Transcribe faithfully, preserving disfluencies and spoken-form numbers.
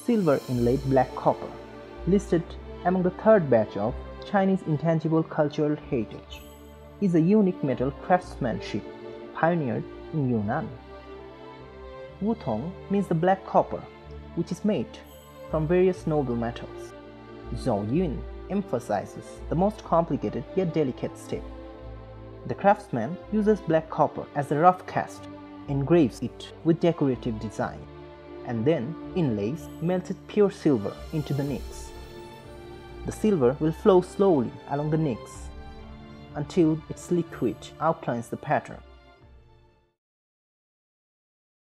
Silver inlaid black copper, listed among the third batch of Chinese intangible cultural heritage, is a unique metal craftsmanship pioneered in Yunnan. Wutong means the black copper, which is made from various noble metals. Zhouyun emphasizes the most complicated yet delicate step. The craftsman uses black copper as a rough cast, engraves it with decorative design, and then inlays melted pure silver into the nicks. The silver will flow slowly along the nicks until its liquid outlines the pattern.